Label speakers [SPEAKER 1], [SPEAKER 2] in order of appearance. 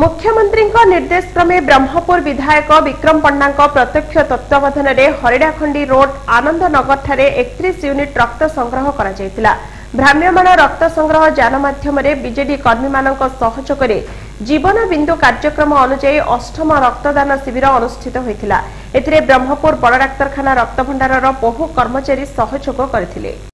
[SPEAKER 1] मुख्यमंत्री निर्देश क्रमे ब्रह्मपुर विधायक विक्रम पंडा प्रत्यक्ष तत्वावधान में हरिडाखंडी रोड आनंदनगर ठारे 31 यूनिट रक्त संग्रह करा भ्राम्यमाण रक्त संग्रह यान माध्यम बीजेडी कर्मी मान सहयोग जीवन बिंदु कार्यक्रम अनुजाई 8म रक्तदान शिविर अनुष्ठित होता। ब्रह्मपुर बड़ डाक्तरखाना रक्त भंडार बहु कर्मचारी सहयोग करथिले।